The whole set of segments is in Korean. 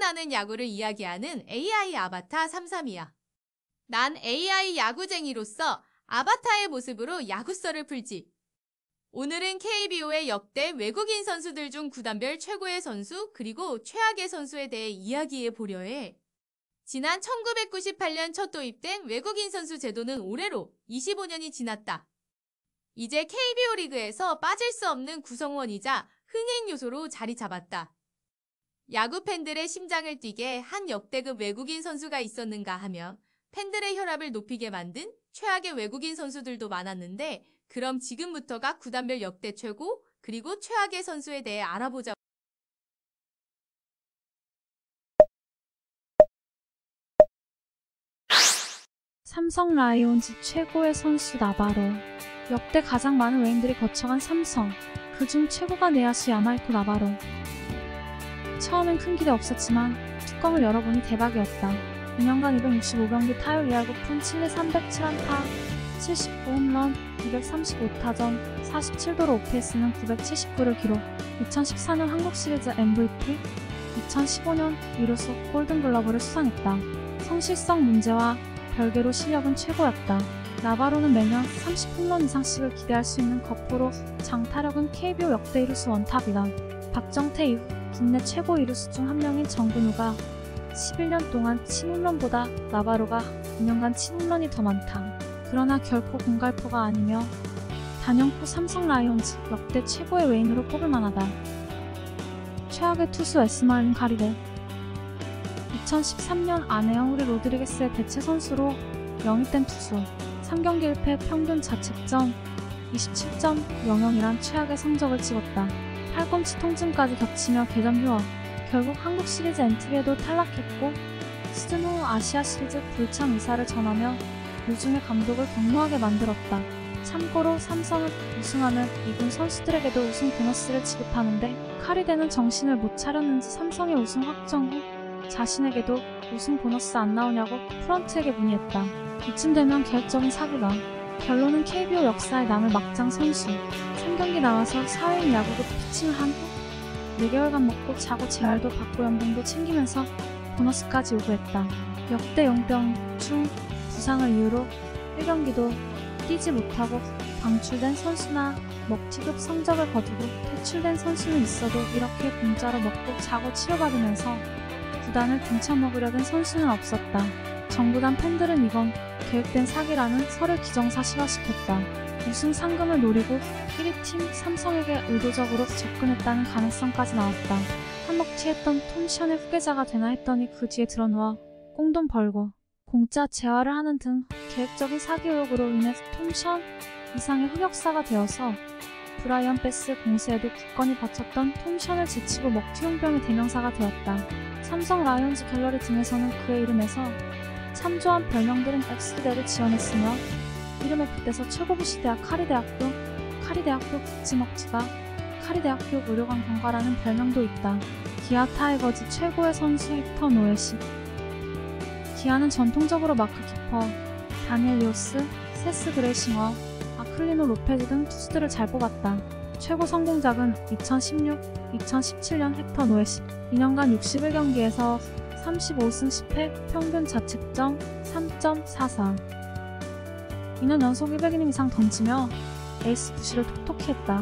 나는 야구를 이야기하는 AI 아바타 33이야. 난 AI 야구쟁이로서 아바타의 모습으로 야구썰을 풀지. 오늘은 KBO의 역대 외국인 선수들 중 구단별 최고의 선수 그리고 최악의 선수에 대해 이야기해 보려 해. 지난 1998년 첫 도입된 외국인 선수 제도는 올해로 25년이 지났다. 이제 KBO 리그에서 빠질 수 없는 구성원이자 흥행 요소로 자리 잡았다. 야구 팬들의 심장을 뛰게 한 역대급 외국인 선수가 있었는가 하며 팬들의 혈압을 높이게 만든 최악의 외국인 선수들도 많았는데, 그럼 지금부터가 구단별 역대 최고 그리고 최악의 선수에 대해 알아보자. 삼성 라이온즈 최고의 선수 나바로. 역대 가장 많은 외인들이 거쳐간 삼성. 그중 최고가 내야수 야마이토 나바로. 처음엔 큰 기대 없었지만 뚜껑을 열어보니 대박이었다. 2년간 265경기 타율 2할 9푼 7리 307안타, 79홈런, 235타점, 47도로 오페이스는 979를 기록. 2014년 한국시리즈 MVP, 2015년 이루수 골든글러브를 수상했다. 성실성 문제와 별개로 실력은 최고였다. 나바로는 매년 30홈런 이상씩을 기대할 수 있는 거포로 장타력은 KBO 역대 이루수 원탑이다. 박정태 이후 국내 최고 이루수 중 한 명인 정근우가 11년 동안 친 홈런보다 나바로가 2년간 친 홈런이 더 많다. 그러나 결코 공갈포가 아니며 단연코 삼성 라이온즈 역대 최고의 외인으로 꼽을 만하다. 최악의 투수 에스마일린 카리데. 2013년 안혜영 로드리게스의 대체 선수로 영입된 투수. 3경기 1패 평균 자책점 27.00이란 최악의 성적을 찍었다. 팔꿈치 통증까지 겹치며 개점 휴업. 결국 한국 시리즈 엔트리에도 탈락했고 시즌 후 아시아 시리즈 불참 의사를 전하며 유중의 감독을 격노하게 만들었다. 참고로 삼성은 우승하면 2군 선수들에게도 우승 보너스를 지급하는데, 카리데는 정신을 못 차렸는지 삼성의 우승 확정 후 자신에게도 우승 보너스 안 나오냐고 프런트에게 문의했다. 이쯤 되면 계획적인 사기다. 결론은 KBO 역사에 남을 막장 선수. 3경기 나와서 4회인 야구로 피칭을 한 후 4개월간 먹고 자고 재활도 받고 연봉도 챙기면서 보너스까지 요구했다. 역대 용병 중 부상을 이유로 1경기도 뛰지 못하고 방출된 선수나 먹튀급 성적을 거두고 퇴출된 선수는 있어도 이렇게 공짜로 먹고 자고 치료받으면서 구단을 등쳐먹으려던 선수는 없었다. 정구단 팬들은 이건 계획된 사기라는 설을 기정사실화시켰다. 우승 상금을 노리고 1위 팀 삼성에게 의도적으로 접근했다는 가능성까지 나왔다. 한몫티했던 톰 션의 후계자가 되나 했더니 그 뒤에 드러누워 꽁돈 벌고 공짜 재활을 하는 등 계획적인 사기 의혹으로 인해 톰 션 이상의 흑역사가 되어서 브라이언 베스 공세에도 굳건히 버텼던 톰 션을 제치고 먹튀용병의 대명사가 되었다. 삼성 라이온즈 갤러리 등에서는 그의 이름에서 참조한 별명들은 X대를 지원했으며 이름에 빗대서 최고부시 대학 카리대학교, 카리대학교 국지먹튀가, 카리대학교 의료관 경과라는 별명도 있다. 기아 타이거즈 최고의 선수 헥터 노에시. 기아는 전통적으로 마크 키퍼, 다니엘 리오스, 세스 그레이싱어, 아클리노 로페즈 등 투수들을 잘 뽑았다. 최고 성공작은 2016, 2017년 헥터 노에시. 2년간 61경기에서 35승 10패, 평균 자책점 3.44. 2년 연속 100이닝 이상 던지며 에이스 구실을 톡톡히 했다.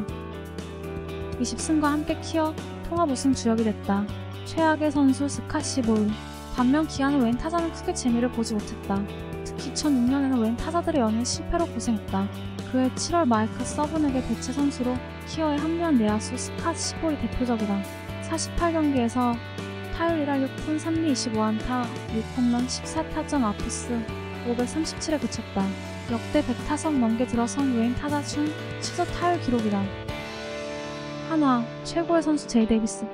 20승과 함께 키워 통합 우승 주역이 됐다. 최악의 선수 스카시 보일. 반면 기아는 외인 타자는 크게 재미를 보지 못했다. 특히 2006년에는 외인 타자들의 연일 실패로 고생했다. 그해 7월 마이크 서븐에게 대체 선수로 키어에 합류한 내야수 스카시 보일 대표적이다. 48경기에서 타율 1할 6푼 3리 25안타, 6홈런 14타점 아프스 537에 그쳤다. 역대 100타석 넘게 들어선 외인 타자 중 최저 타율 기록이다. 한화 최고의 선수 제이 데이비스.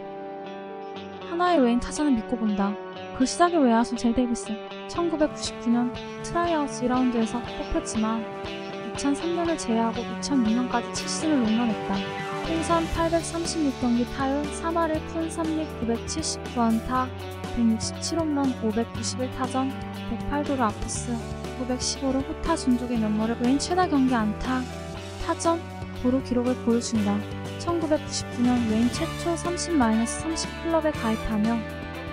한화의 외인 타자는 믿고 본다. 그 시작의 외야수 제이 데이비스. 1999년 트라이아웃 2라운드에서 뽑혔지만 2003년을 제외하고 2006년까지 7시즌을 롱런했다. 통산 836경기 타율 3할 1푼 3리 979안타, 167홈런 591타점, 108도루 아프스 915로 호타 준족의 면모를 외인 최다 경기 안타, 타점, 도루 기록을 보유 중이다. 1999년 외인 최초 30-30 클럽에 가입하며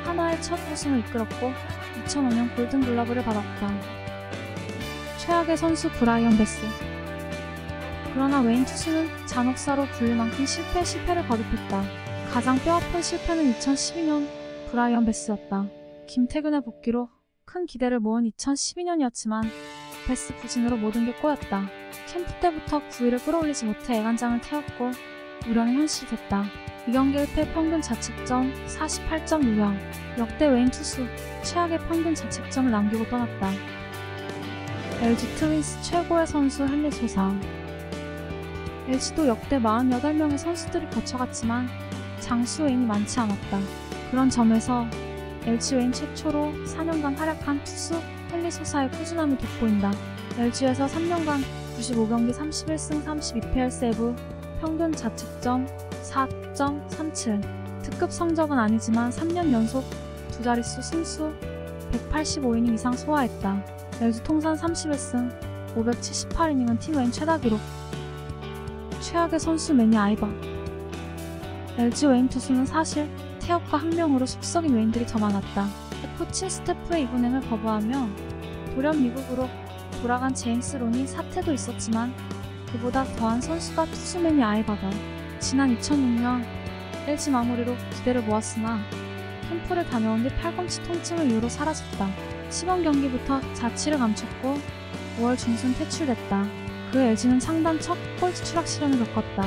하나의 첫 우승을 이끌었고 2005년 골든글러브를 받았다. 최악의 선수 브라이언 베스. 그러나 웨인 투수는 잔혹사로 불릴 만큼 실패를 거듭했다. 가장 뼈아픈 실패는 2012년 브라이언 베스였다. 김태균의 복귀로 큰 기대를 모은 2012년이었지만 베스 부진으로 모든 게 꼬였다. 캠프 때부터 9위를 끌어올리지 못해 애간장을 태웠고 우려는 현실이 됐다. 2경기 1패 평균 자책점 48.60. 역대 웨인 투수 최악의 평균 자책점을 남기고 떠났다. LG 트윈스 최고의 선수 헨리 소사. LG도 역대 48명의 선수들이 거쳐갔지만 장수 웨인이 많지 않았다. 그런 점에서 LG 웨인 최초로 4년간 활약한 투수 헨리 소사의 꾸준함이 돋보인다. LG에서 3년간 95경기 31승 32패 세이브, 평균 자책점 4.37. 특급 성적은 아니지만 3년 연속 두 자릿수 승수 185이닝 이상 소화했다. LG 통산 31승 578이닝은 팀 웨인 최다 기록. 최악의 선수 매니 아이버. LG 웨인 투수는 사실 태엽과 학명으로 속썩인 웨인들이 더 많았다. 코칭 스태프의 이군행을 거부하며 돌연 미국으로 돌아간 제임스 론이 사태도 있었지만 그보다 더한 선수가 투수 매니 아이버다. 지난 2006년 LG 마무리로 기대를 모았으나 캠프를 다녀온 뒤 팔꿈치 통증을 이유로 사라졌다. 시범 경기부터 자취를 감췄고 5월 중순 퇴출됐다. 그 LG는 창단 첫 꼴찌 추락 시련을 겪었다.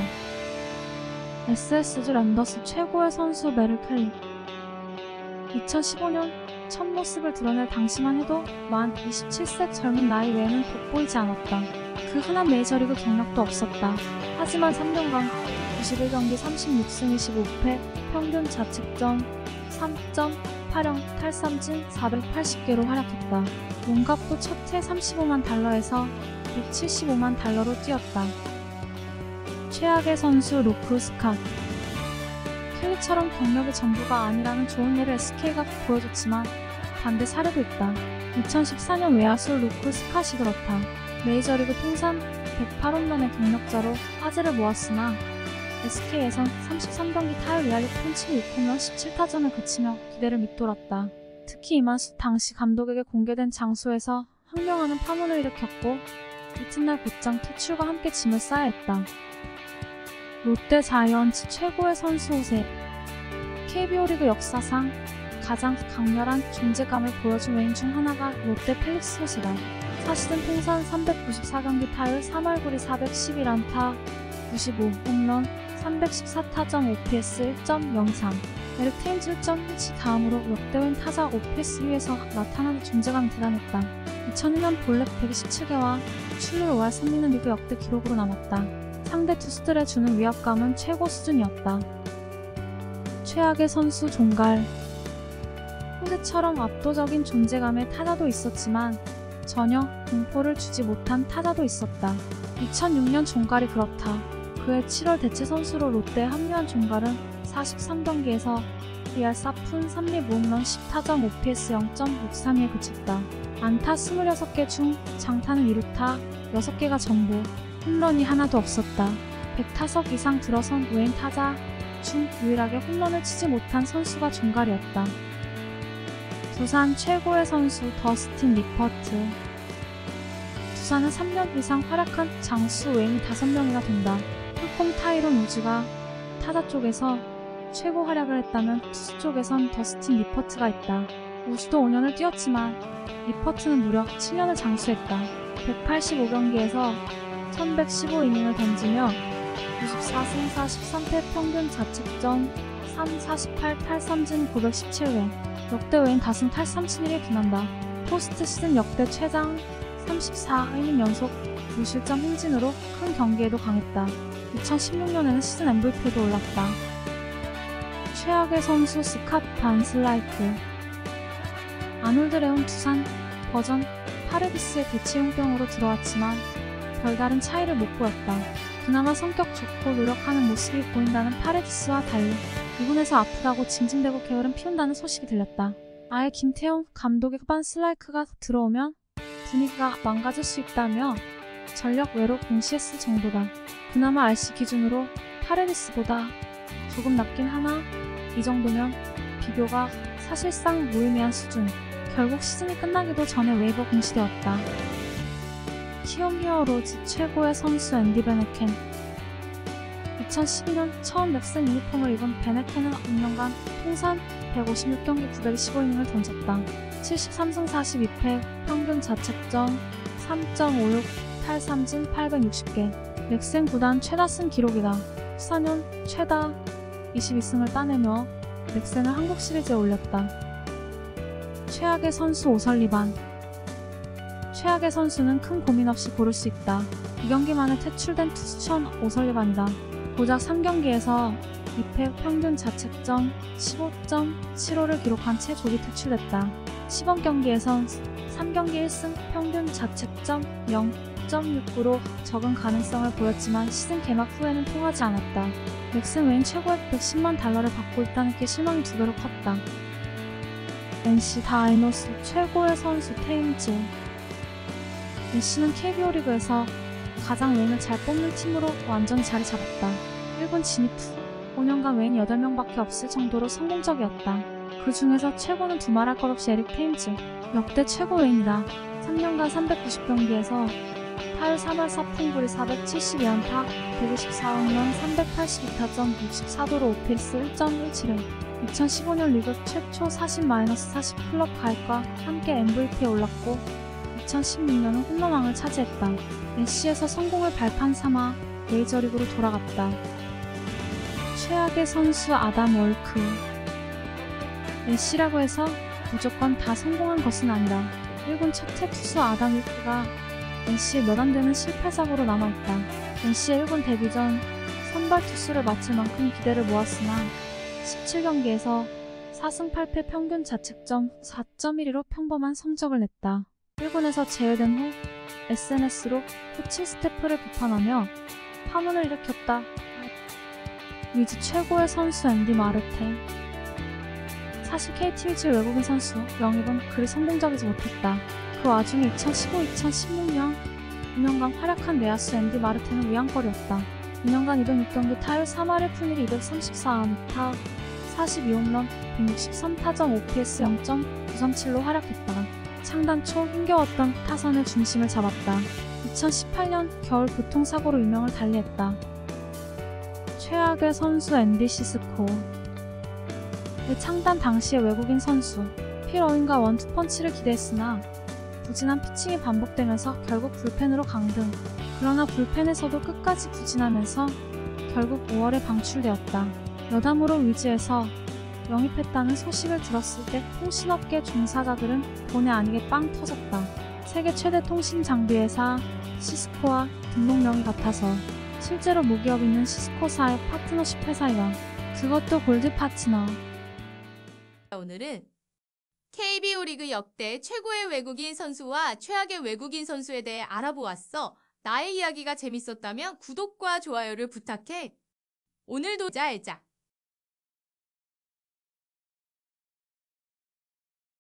SSG 랜더스 최고의 선수 메릴 켈리. 2015년 첫 모습을 드러낼 당시만 해도 만 27세 젊은 나이 외에는 돋보이지 않았다. 그 흔한 메이저리그 경력도 없었다. 하지만 3년간 91경기 36승 25패, 평균 자책점 3.80, 탈삼진 480개로 활약했다. 몸값도 첫 해 35만 달러에서 175만 달러로 뛰었다. 최악의 선수 로크 스캇. 켈리처럼 경력이 전부가 아니라는 좋은 예를 SK가 보여줬지만 반대 사례도 있다. 2014년 외야수 로크 스캇이 그렇다. 메이저리그 통산 108홈런의 경력자로 화제를 모았으나 SK에선 33경기 타율 2할 6푼 76홈런 17타점을 그치며 기대를 밑돌았다. 특히 이만수 당시 감독에게 공개된 장소에서 항명하는 파문을 일으켰고 이튿날 곧장 퇴출과 함께 짐을 싸야 했다. 롯데 자이언츠 최고의 선수 호세. KBO 리그 역사상 가장 강렬한 존재감을 보여준 웨인 중 하나가 롯데 펠릭스 호세다. 사실은 통산 394경기 타율 3할 9리 411안타 95홈런 314타점 OPS 1.03. 에릭 테임즈 1.17 다음으로 역대웬 타자 OPS 위에서 나타나는 존재감이 대단했다. 2001년 볼넷 127개와 출루율 5할 3리는 리그 역대 기록으로 남았다. 상대 투수들에 주는 위압감은 최고 수준이었다. 최악의 선수 종갈. 호세처럼 압도적인 존재감의 타자도 있었지만 전혀 공포를 주지 못한 타자도 있었다. 2006년 종갈이 그렇다. 그해 7월 대체 선수로 롯데에 합류한 종갈은 43경기에서 2할 4푼 3리 무홈런 10타점 OPS 0.632에 그쳤다. 안타 26개 중 장타는 2루타 6개가 전부, 홈런이 하나도 없었다. 100타석 이상 들어선 웨인 타자 중 유일하게 홈런을 치지 못한 선수가 종갈이었다. 두산 최고의 선수 더스틴 리퍼트. 두산은 3년 이상 활약한 장수 웨인이 5명이나 된다. 풀콤 타이론 우즈가 타자 쪽에서 최고 활약을 했다면 투수 쪽에선 더스틴 리퍼트가 있다. 우즈도 5년을 뛰었지만 리퍼트는 무려 7년을 장수했다. 185경기에서 1115이닝을 던지며 94승 43패 평균 자책점 348 탈삼진 917회. 역대 웨인 다승 탈삼진 1위 빛난다. 포스트 시즌 역대 최장 34이닝 연속 무실점 행진으로 큰 경기에도 강했다. 2016년에는 시즌 MVP에도 올랐다. 최악의 선수 스캇 반슬라이크. 아놀드 레온 두산 버전 파레디스의 대체용병으로 들어왔지만 별다른 차이를 못 보였다. 그나마 성격 좋고 노력하는 모습이 보인다는 파레디스와 달리 2군에서 아프다고 징징대고 게으름 피운다는 소식이 들렸다. 아예 김태형 감독의 반슬라이크가 들어오면 분위기가 망가질 수 있다며 전력 외로 공시했을 정도다. 그나마 RC 기준으로 파레디스보다 조금 낫긴 하나 이 정도면 비교가 사실상 무의미한 수준. 결국 시즌이 끝나기도 전에 웨이버 공시되었다. 키움 히어로즈 최고의 선수 앤디 베네켄. 2012년 처음 넥슨 유니폼을 입은 베네켄은 6년간 통산 156경기 915이닝을 던졌다. 73승 42패, 평균 자책점 3.56, 탈삼진 860개. 넥센 구단 최다승 기록이다. 14년 최다 22승을 따내며 넥센을 한국 시리즈에 올렸다. 최악의 선수 오설리반. 최악의 선수는 큰 고민 없이 고를 수 있다. 2경기 만에 퇴출된 투수천 오설리반이다. 고작 3경기에서 2패 평균 자책점 15.75를 기록한 채 조기 퇴출됐다. 시범 경기에선 3경기 1승 평균 자책점 0.69로 적은 가능성을 보였지만 시즌 개막 후에는 통하지 않았다. 넥슨 외인 최고액 $110만 받고 있다는 게 실망이 2배로 컸다. NC 다이노스 최고의 선수 테임즈. NC는 KBO 리그에서 가장 웨인을 잘 뽑는 팀으로 완전히 자리 잡았다. 1군 진입 후 5년간 웨인 8명밖에 없을 정도로 성공적이었다. 그 중에서 최고는 두말할 것 없이 에릭 테임즈. 역대 최고 웨인이다. 3년간 390경기에서 타율 3할 4푼 472안타, 124홈런, 382타점, 64도로 오피스 1.17회. 2015년 리그 최초 40-40 클럽 가입과 함께 MVP에 올랐고 2016년은 홈런왕을 차지했다. NC에서 성공을 발판 삼아 메이저리그로 돌아갔다. 최악의 선수 아담 월크. NC라고 해서 무조건 다 성공한 것은 아니다. 1군 첫해 투수 아담 월크가 NC에 몇 안 되는 실패 사고로 남아있다. NC의 1군 데뷔 전 선발 투수를 맡을 만큼 기대를 모았으나 17경기에서 4승 8패 평균 자책점 4.12로 평범한 성적을 냈다. 1군에서 제외된 후 SNS로 코칭 스태프를 비판하며 파문을 일으켰다. 위즈 최고의 선수 앤디 마르테. 사실 KT 위즈 외국인 선수 영입은 그리 성공적이지 못했다. 그 와중에 2015-2016년 2년간 활약한 내야수 앤디 마르테는 위안거리였다. 2년간 206경기 타율 3할 1푼 1, 234안타, 42홈런, 163타점 OPS 0.937로 활약했다. 창단 초 힘겨웠던 타선의 중심을 잡았다. 2018년 겨울 교통사고로 유명을 달리했다. 최악의 선수 앤디 시스코. 창단 당시의 외국인 선수 필 어윈과 원투펀치를 기대했으나 부진한 피칭이 반복되면서 결국 불펜으로 강등. 그러나 불펜에서도 끝까지 부진하면서 결국 5월에 방출되었다. 여담으로 위즈에서 영입했다는 소식을 들었을 때 통신업계 종사자들은 본의 아니게 빵 터졌다. 세계 최대 통신 장비 회사 시스코와 등록명이 같아서 실제로 무기업 있는 시스코사의 파트너십 회사이다. 그것도 골드 파트너. 오늘은 KBO 리그 역대 최고의 외국인 선수와 최악의 외국인 선수에 대해 알아보았어. 나의 이야기가 재밌었다면 구독과 좋아요를 부탁해. 오늘도 알자.